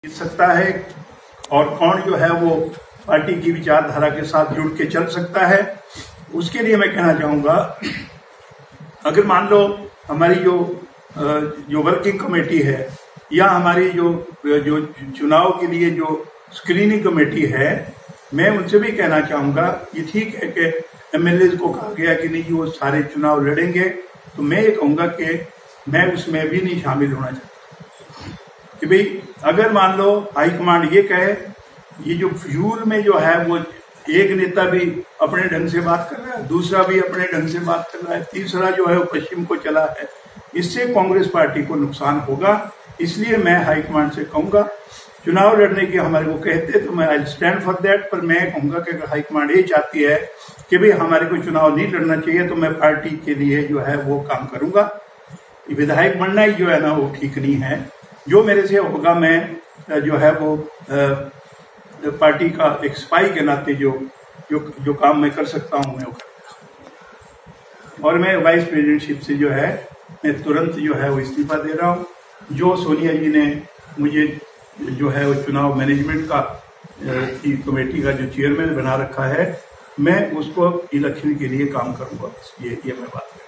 सकता है और कौन जो है वो पार्टी की विचारधारा के साथ जुड़ के चल सकता है। उसके लिए मैं कहना चाहूंगा, अगर मान लो हमारी जो वर्किंग कमेटी है या हमारी जो चुनाव के लिए जो स्क्रीनिंग कमेटी है, मैं उनसे भी कहना चाहूंगा ये ठीक है कि एमएलए को कहा गया कि नहीं वो सारे चुनाव लड़ेंगे, तो मैं ये कहूंगा कि मैं उसमें भी नहीं शामिल होना चाहता कि भाई अगर मान लो हाईकमांड ये कहे, ये जो फ्यूल में जो है वो एक नेता भी अपने ढंग से बात कर रहा है, दूसरा भी अपने ढंग से बात कर रहा है, तीसरा जो है वो पश्चिम को चला है, इससे कांग्रेस पार्टी को नुकसान होगा। इसलिए मैं हाईकमांड से कहूंगा चुनाव लड़ने की हमारे को कहते तो मैं आई स्टैंड फॉर दैट, पर मैं कहूंगा कि अगर हाईकमांड ये चाहती है कि भाई हमारे को चुनाव नहीं लड़ना चाहिए तो मैं पार्टी के लिए जो है वो काम करूंगा। विधायक बनना ही जो है ना वो ठीक नहीं है। जो मेरे से होगा मैं जो है वो पार्टी का एक सिपाही के नाते जो काम मैं कर सकता हूं मैं वो करूंगा। और मैं वाइस प्रेसिडेंटशिप से जो है मैं तुरंत जो है वो इस्तीफा दे रहा हूं। जो सोनिया जी ने मुझे जो है वो चुनाव मैनेजमेंट का की कमेटी का जो चेयरमैन बना रखा है, मैं उसको इलेक्शन के लिए काम करूंगा। ये मैं बात